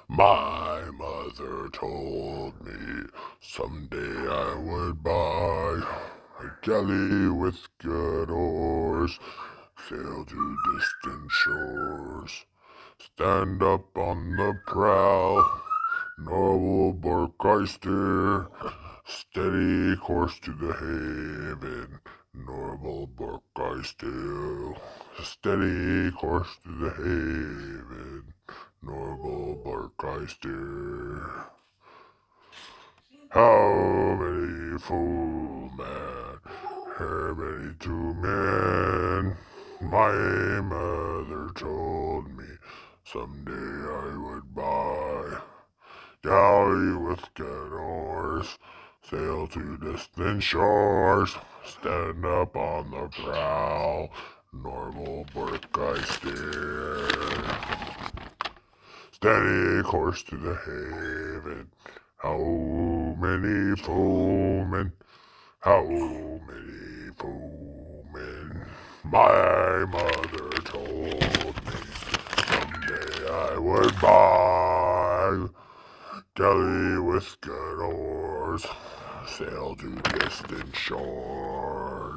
My mother told me someday I would buy a galley with good oars, sail to distant shores, stand up on the prow, nor will bark I steer, steady course to the haven, nor will bark I steer, steady course to the haven, nor will bark I steer. How many foemen, how many two men, my mother told me someday I would buy. Galley with good oars, sail to distant shores, stand up on the prow, normal bark I steer. Steady course to the haven, how many foemen, how many foemen, my mother told me someday I would buy. Galley with good oars, sail to distant shores.